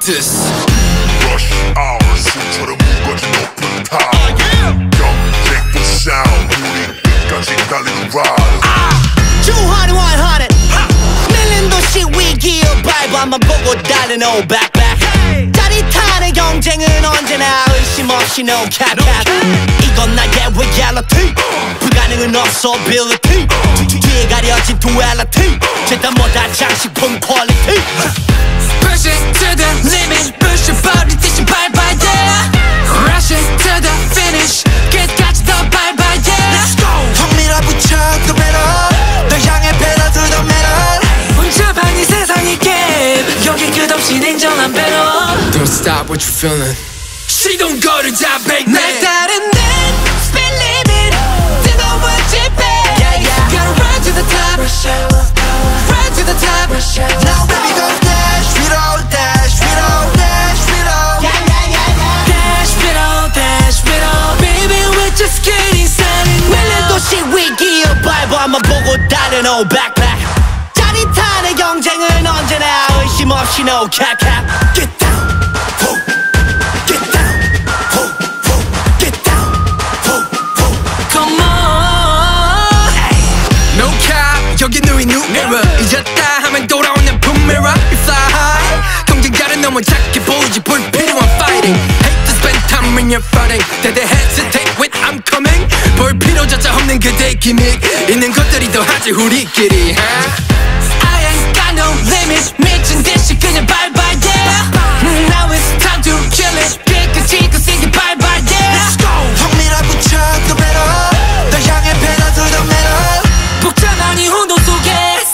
this. Rush hour 숨처럼 무거진 높은 타워 경쟁 sound 우리 끝까지 달리는 ride 200, 100 밀린 도시 위기의 바이브만 보고 달린 old backpack 짜릿한 경쟁은 언제나 의심 없이 no cap 이건 나의 reality 불가능은 없어 ability 뒤에 가려진 duality 죄다 못한 장식품 quality Push it to the limit push your body 대신 밟아 yeah Rush it to the finish 끝까지 더 밟아 yeah Let's go 턱 밀어붙여 the metal 널 향해 pedal to the metal 혼자만 이 세상이 게임 여기 끝없이 냉정한 battle Don't stop what you're feeling 시동 걸자 baby 날 따른 난 speed limit 뜨거운 집에 Gotta run to the top Run to the top Now baby go dash we roll dash we roll dash we roll Dash it all dash it all Baby we're just getting started 밀린 도시 위기의 바이브만 보고 달린 old backpack 짜릿한 경쟁은 언제나 의심 없이 no cap cap Get down ho get down ho ho get down ho ho Come on No cap 여기 누이 new era 잊었다 하면 돌아오는 boomerang You fly high 경쟁자를 너무 작게 보이지 불필요한 fighting Hate to spend time when you're fighting That they hesitate when I'm coming 볼 필요조차 없는 그대의 기믹 있는 것들이 더 하지 우리끼리 I ain't got no limits 미친 듯이 그냥 밟아 yeah Now it's time to kill it 끝까지 그 세게 밟아 yeah Let's go 턱 밀어붙여 the metal 널 향해 pedal to the metal 복잡한 이 혼돈 속에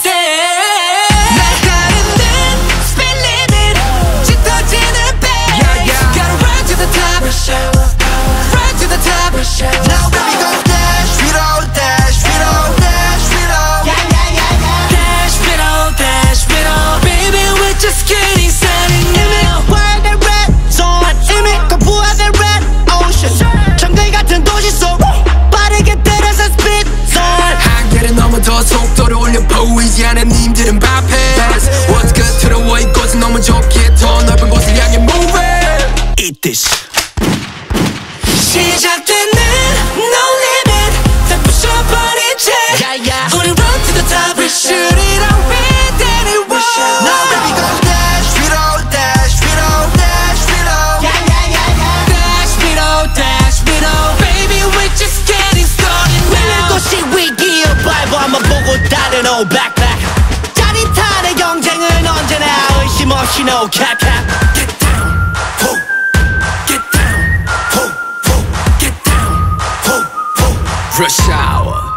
날 따르는 speed limit 짙어지는 bass Gotta run to the top Run to the top Now baby go dash we roll dash we roll dash we roll Dash it all dash it all Baby we're just getting started now Wild and red zone 이미 거부하는 red ocean 정글 같은 도시 속 빠르게 때려서 speed zone 한계를 넘어 더 속도를 올려 보이지 않은 님들은 bypass What's good to the way 이곳은 너무 좋기에 더 넓은 곳을 향해 move it Eat this 시작되는 no limit 다 부셔버린 채 우리 run to the top We shoot it all with anyone Now baby go dash we roll dash we roll dash we roll Dash it all dash it all Baby we're just getting started 밀린 now 도시 위기의 바이브만 보고 달린 old backpack 짜릿한 경쟁은 언제나 의심 없이 no cap cap Get down ho get down ho ho get down ho ho Rush hour